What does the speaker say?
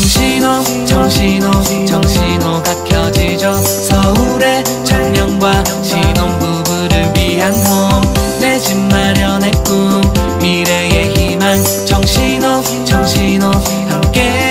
정신호가 켜지죠. 서울의 청년과 신혼부부를 위한 홈, 내 집 마련의 꿈, 미래의 희망. 정신호 함께